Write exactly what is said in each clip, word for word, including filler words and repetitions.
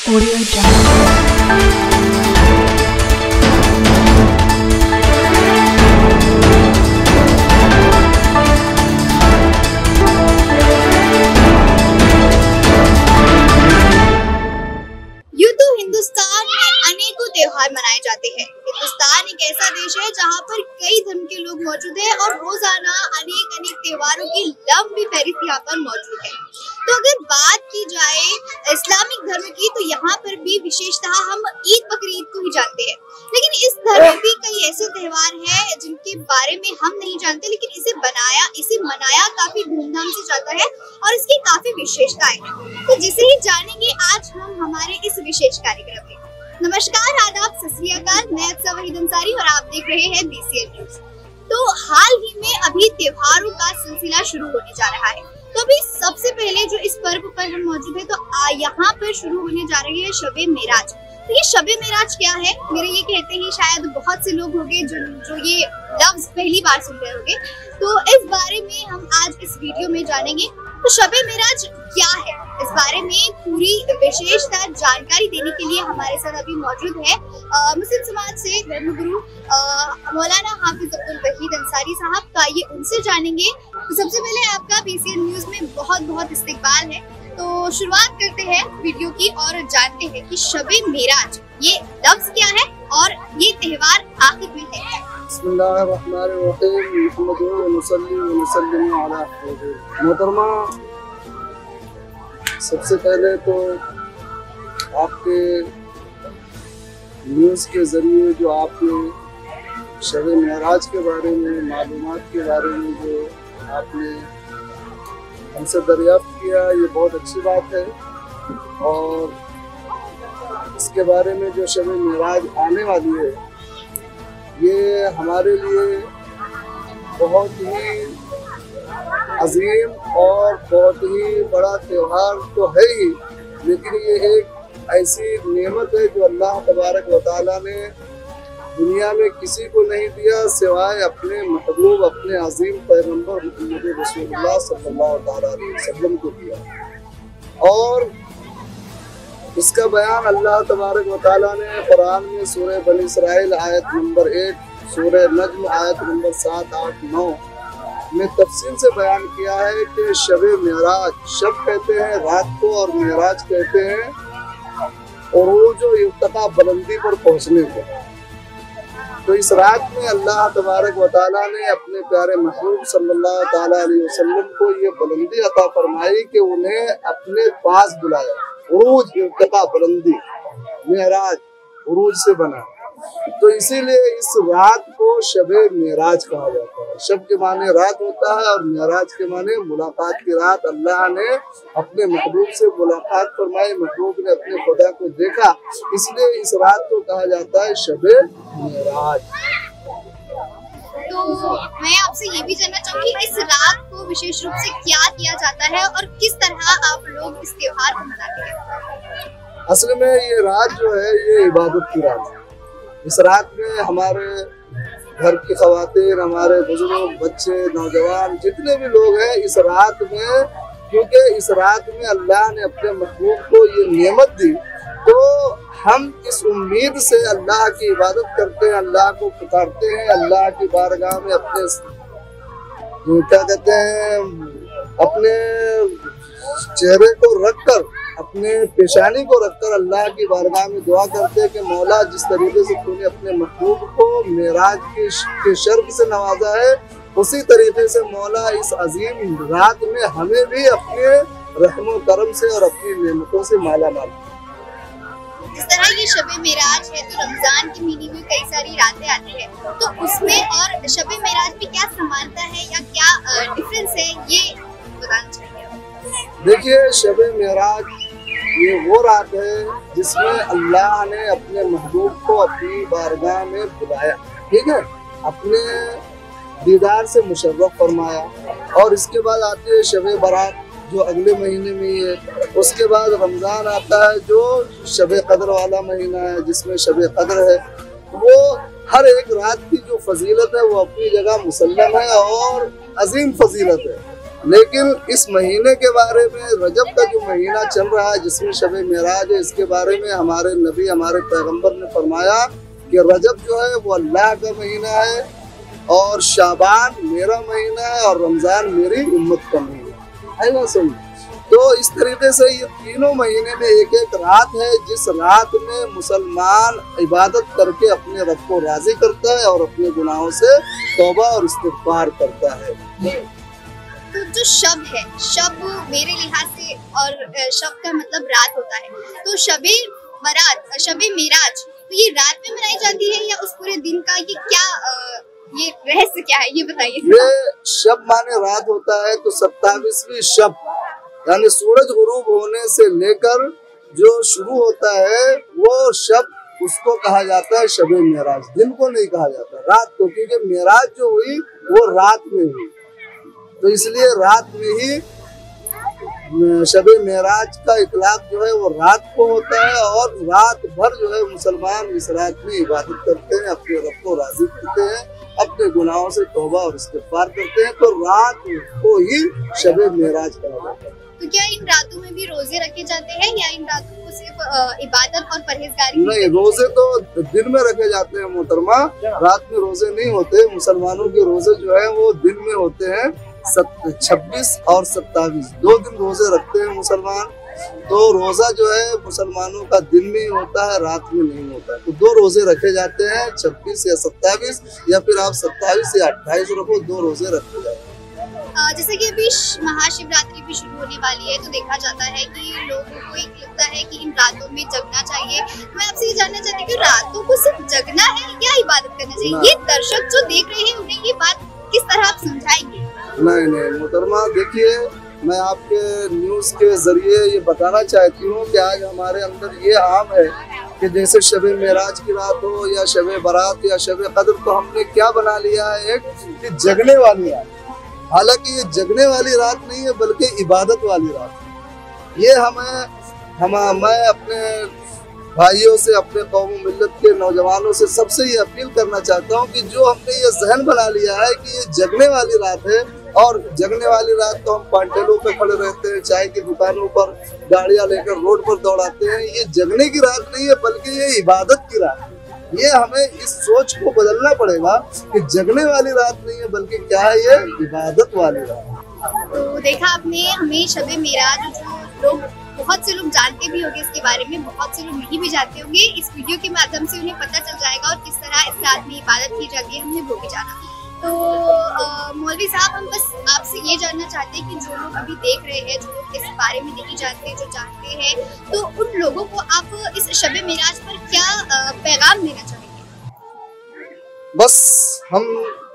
Audio Jungle. Hindustan में अनेकों त्योहार मनाए जाते हैं। हिंदुस्तान एक ऐसा देश है जहां पर कई धर्म के लोग मौजूद हैं और रोजाना अनेक अनेक त्योहारों की लंबी फहरिस्त यहाँ पर मौजूद है। तो अगर बात की जाए इस्लामिक धर्म की, तो यहाँ पर भी विशेषतः हम ईद बकरीद को ही जानते हैं, लेकिन इस धर्म में भी कई ऐसे त्योहार हैं जिनके बारे में हम नहीं जानते, लेकिन इसे बनाया इसे मनाया काफी धूमधाम से जाता है और इसकी काफी विशेषताएं हैं। तो जिसे ही जानेंगे आज हम हमारे इस विशेष कार्यक्रम में। नमस्कार, आदाब, सत श्री अकाल, मैं अक्सर वहीद अंसारी और आप देख रहे हैं बीसीएन न्यूज। तो हाल ही में अभी त्योहारों का सिलसिला शुरू होने जा रहा है। तो अभी सबसे पहले जो इस पर्व पर हम मौजूद है, तो यहाँ पर शुरू होने जा रही है शबे मेराज। तो ये शबे मेराज क्या है, मेरे ये कहते ही शायद बहुत से लोग होंगे जो जो ये लफ्ज पहली बार सुन रहे होंगे। तो इस बारे में हम आज इस वीडियो में जानेंगे। तो शबे मेराज क्या है, इस बारे में पूरी विशेषता जानकारी देने के लिए हमारे साथ अभी मौजूद है मुस्लिम समाज से धर्मगुरु मौलाना हाफिज अब्दुल वहीद अंसारी साहब। का ये उनसे जानेंगे। तो सबसे पहले आपका बीसीएन न्यूज में बहुत बहुत इस्तकबाल है। तो शुरुआत करते हैं वीडियो की और जानते हैं कि शबे मेराज ये लफ्ज क्या है और ये त्योहार आखिर में है क्या। मोहतरमा, सबसे पहले तो आपके न्यूज़ के जरिए जो आपने शबे मेराज के बारे में, मालूमात के बारे में जो आपने हमसे दरियाफ्त किया, ये बहुत अच्छी बात है। और इसके बारे में जो शबे मेराज आने वाली है, ये हमारे लिए बहुत ही अजीम और बहुत ही बड़ा त्योहार तो है ही, लेकिन ये एक ऐसी नेमत है जो अल्लाह तबारक व तआला ने दुनिया में किसी को नहीं दिया सिवाय अपने महबूब, अपने अजीम पैगंबर मुहम्मद रसूलुल्लाह सल्लल्लाहु अलैहि वसल्लम को दिया। और इसका बयान अल्लाह तबारक व तआला ने कुरान में सूरह बनी इसराइल आयत नंबर एक, सूरह नज्म आयत नंबर सात आठ नौ में तफसील से बयान किया है कि शबे मेराज, शब कहते हैं रात को और मेराज कहते हैं उरूज व इर्तिका, बुलंदी पर पहुंचने को। तो इस रात में अल्लाह तबारक व तआला ने अपने प्यारे महबूब सल्लल्लाहु ताला अलैहि वसल्लम को ये बुलंदी अता फरमाई कि उन्हें अपने पास बुलाया। उरूज, इर्तिका, बुलंदी, मेराज उरूज से बना। तो इसीलिए इस रात को शबे मेराज कहा जाता है। शब के माने रात होता है और मेराज के माने मुलाकात की रात। अल्लाह ने अपने महबूब से मुलाकात फरमाई, महबूब ने अपने खुदा को देखा, इसलिए इस रात को कहा जाता है शबे मेराज। तो मैं आपसे ये भी जानना चाहूंगी, इस रात को विशेष रूप से क्या किया जाता है और किस तरह आप लोग इस त्योहार को मनाते हैं। असल में ये रात जो है ये इबादत की रात है। इस रात में हमारे घर की खवातीन, हमारे बुजुर्ग, बच्चे, नौजवान, जितने भी लोग हैं इस रात में, क्योंकि इस रात में अल्लाह ने अपने महबूब को ये नेमत दी, तो हम इस उम्मीद से अल्लाह की इबादत करते हैं, अल्लाह को पुकारते हैं, अल्लाह की बारगाह में अपने क्या कहते हैं अपने चेहरे को रखकर, अपने पेशानी को रखकर अल्लाह की बारगाह में दुआ करते हैं कि मौला, जिस तरीके से तूने अपने महबूब को मेराज के, के शर्फ से नवाजा है, उसी तरीके से मौला इस अजीम रात में हमें भी अपने रहमो करम से और अपनी नेमतों से माला माल। जिस तरह ये शबे मेराज है, तो रमजान के महीने में कई सारी रातें आती है, तो उसमें और शबे मेराज में क्या समानता है या क्या डिफरेंस है, ये बताना चाहिए। देखिए, शबे मेराज ये वो रात है जिसमें अल्लाह ने अपने महबूब को अपनी बारगाह में बुलाया, ठीक है, अपने दीदार से मुशर्रफ फरमाया। और इसके बाद आती है शबे बारात जो अगले महीने में ही है। उसके बाद रमज़ान आता है जो शबे कदर वाला महीना है, जिसमें शबे कदर है। वो हर एक रात की जो फजीलत है वो अपनी जगह मुसल्लम है और अजीम फजीलत है। लेकिन इस महीने के बारे में, रजब का जो महीना चल रहा है जिसमें शब मेराज है, इसके बारे में हमारे नबी, हमारे पैगंबर ने फरमाया कि रजब जो है वो अल्लाह का महीना है, और शाबान मेरा महीना है, और रमजान मेरी उम्मत का महीना है ना। सुन, तो इस तरीके से ये तीनों महीने में एक एक रात है जिस रात में मुसलमान इबादत करके अपने रब को राजी करता है और अपने गुनाहों से तौबा और इस्तिग़फ़ार करता है। तो जो शब है, शब मेरे लिहाज से, और शब का मतलब रात होता है, तो शबे बरात, शबे मेराज, तो ये रात में मनाई जाती है या उस पूरे दिन का, ये क्या आ, ये रहस्य क्या है, ये बताइए। ये शब माने रात होता है, तो सत्ताईसवीं शब यानी सूरज गुरूब होने से लेकर जो शुरू होता है वो शब, उसको कहा जाता है शबे मेराज। दिन को नहीं कहा जाता, रात को, क्योंकि मेराज जो हुई वो रात में हुई, तो इसलिए रात में ही शबे मेराज का इतलाक जो है वो रात को होता है। और रात भर जो है मुसलमान इस रात में इबादत करते हैं, अपने रब को राजी करते हैं, अपने गुनाहों से तौबा और इस्तिग़फ़ार करते हैं, तो रात को ही शबे मेराज कहा जाता है। तो क्या इन रातों में भी रोजे रखे जाते हैं या इन रातों को सिर्फ इबादत और परहेजगारी? नहीं, रोजे तो दिन में रखे जाते हैं मोहतरमा, रात में रोजे नहीं होते। मुसलमानों के रोजे जो है वो दिन में होते हैं, छब्बीस और सत्ताईस, दो दिन रोजे रखते हैं मुसलमान। तो रोजा जो है मुसलमानों का दिन में ही होता है, रात में नहीं होता। तो दो रोजे रखे जाते हैं, छब्बीस या सत्ताईस, या फिर आप सत्ताईस या अट्ठाईस रखो, दो रोजे रखे जाते हैं। जैसे कि अभी महाशिवरात्रि भी शुरू होने वाली है, तो देखा जाता है कि लोगों को एक लगता है कि इन रातों में जगना चाहिए। मैं आपसे ये जानना चाहती हूँ कि रातों को सिर्फ जगना है या इबादत करना चाहिए? ये दर्शक जो देख रहे हैं उन्हें ये बात किस तरह आप समझाएंगे? नहीं नहीं मोहतरमा, देखिए मैं आपके न्यूज़ के जरिए ये बताना चाहती हूँ कि आज हमारे अंदर ये आम है कि जैसे शबे मेराज की रात हो या शबे बारात या शबे कद्र, तो हमने क्या बना लिया है एक कि जगने वाली रात। हालांकि ये जगने वाली रात नहीं है बल्कि इबादत वाली रात है। ये हमें हम मैं अपने भाइयों से, अपने कौम मिल्लत के नौजवानों से सबसे ये अपील करना चाहता हूँ कि जो हमने ये जहन बना लिया है कि ये जगने वाली रात है, और जगने वाली रात तो हम पांटेलों पे खड़े रहते हैं, चाय की दुकानों पर गाड़ियां लेकर रोड पर दौड़ाते हैं, ये जगने की रात नहीं है बल्कि ये इबादत की रात है। ये हमें इस सोच को बदलना पड़ेगा कि जगने वाली रात नहीं है बल्कि क्या है, ये इबादत वाली रात। तो देखा आपने, हमें शबे मेराज जो लोग, बहुत से लोग जानते भी होंगे इसके बारे में, बहुत से लोग नहीं भी जानते होंगे, इस वीडियो के माध्यम से उन्हें पता चल जाएगा और किस तरह इस रात में इबादत की जाती है, हमने वो भी जाना। तो मौलवी साहब, हम बस आपसे ये जानना चाहते हैं कि जो लोग अभी देख रहे हैं, जो लोग इस बारे में नहीं जानते, जो जानते हैं, तो उन लोगों को आप इस शबे मेराज पर क्या पैगाम देना चाहेंगे? बस हम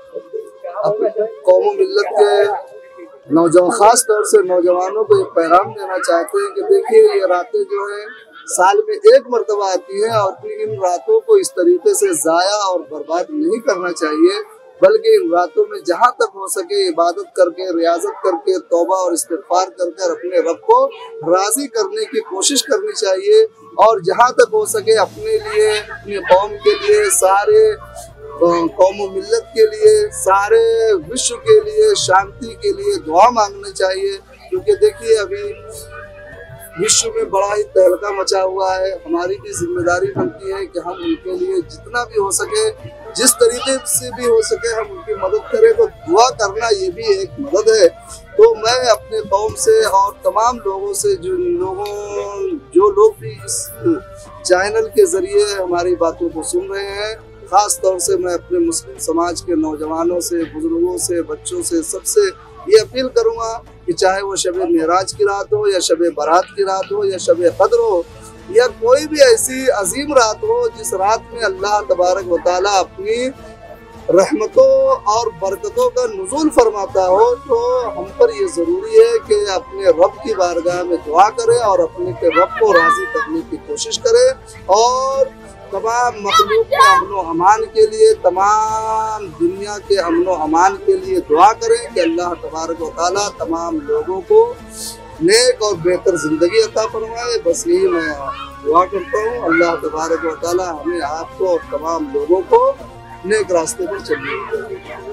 अपने कौम मिल्लत के नौजवान, खास तौर से नौजवानों को ये पैगाम देना चाहते हैं कि देखिए ये रातें जो है साल में एक मरतबा आती हैं, और इन रातों को इस तरीके से जाया और बर्बाद नहीं करना चाहिए, बल्कि इन रातों में जहाँ तक हो सके इबादत करके, रियाजत करके, तौबा और इस्तिग़फ़ार करके अपने रब को राज़ी करने की कोशिश करनी चाहिए। और जहाँ तक हो सके अपने लिए, अपने कौम के लिए, सारे कौम मिल्लत के लिए, सारे विश्व के लिए, शांति के लिए दुआ मांगनी चाहिए। क्योंकि देखिए अभी विश्व में बड़ा ही तहलका मचा हुआ है, हमारी भी जिम्मेदारी बनती है कि हम उनके लिए जितना भी हो सके, जिस तरीके से भी हो सके हम उनकी मदद करें। तो दुआ करना ये भी एक मदद है। तो मैं अपने कौम से और तमाम लोगों से, जो लोगों जो लोग भी इस चैनल के जरिए हमारी बातों को सुन रहे हैं, खास तौर से मैं अपने मुस्लिम समाज के नौजवानों से, बुजुर्गों से, बच्चों से, सबसे ये अपील करूंगा कि चाहे वो शबे मेराज की रात हो या शबे बारात की रात हो या शबे कद्र हो या कोई भी ऐसी अजीम रात हो जिस रात में अल्लाह तबारक व तआला अपनी रहमतों और बरकतों का नुज़ूल फरमाता हो, तो हम पर ये ज़रूरी है कि अपने रब की बारगाह में दुआ करें और अपने के रब को राज़ी करने की कोशिश करें। और तमाम मखलूक के अमन व अमान के लिए, तमाम दुनिया के अमन व अमान के लिए दुआ करें कि अल्लाह तबारक व तआला तमाम लोगों को नेक और बेहतर जिंदगी अता फरमाए। बस यही मैं दुआ करता हूँ, अल्लाह तबारक व तआला हमें, आपको और तमाम लोगों को नेक रास्ते पर चलने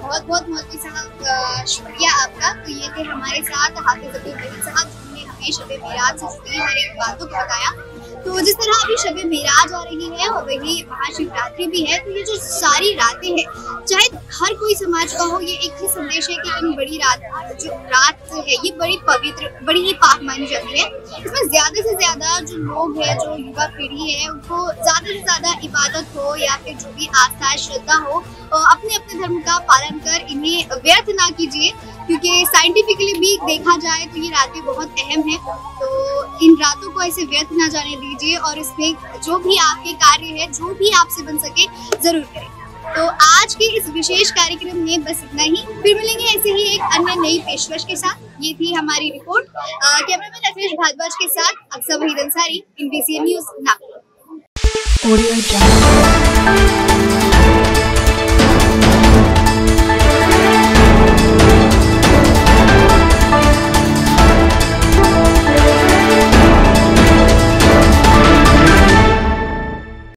बहुत बहुत मौलवी साहब शुक्रिया आपका। तो ये थे हमारे साथ हाफिज अब्दुल वहीद साहब, जिन्होंने हमें शब मेराज से जुड़ी हर एक बातों को बताया। तो जिस तरह अभी शब मेराज आ रही है और वही महाशिवरात्रि भी है, तो ये जो सारी रातें हैं, चाहे हर कोई समाज का हो, ये एक ही संदेश है कि इन बड़ी रात जो रात है ये बड़ी पवित्र, बड़ी ही पाक मानी जाती है। इसमें ज्यादा से ज्यादा जो लोग हैं, जो युवा पीढ़ी है, उनको ज्यादा से ज्यादा इबादत हो या फिर जो भी आस्था श्रद्धा हो, अपने अपने धर्म का पालन कर इन्हें व्यर्थ ना कीजिए, क्योंकि साइंटिफिकली भी देखा जाए तो ये रातें बहुत अहम है। तो इन रातों को ऐसे व्यर्थ ना जाने दीजिए और इसमें जो भी आपके कार्य है, जो भी आपसे बन सके जरूर करें। तो आज के इस विशेष कार्यक्रम में बस इतना ही, फिर मिलेंगे ऐसे ही एक अन्य नई पेशकश के साथ। ये थी हमारी रिपोर्ट कैमरामैन अखिलेश भारद्वाज के साथ अक्सर Waheed Ansari, NBC news Nagpur. Audio Jungle.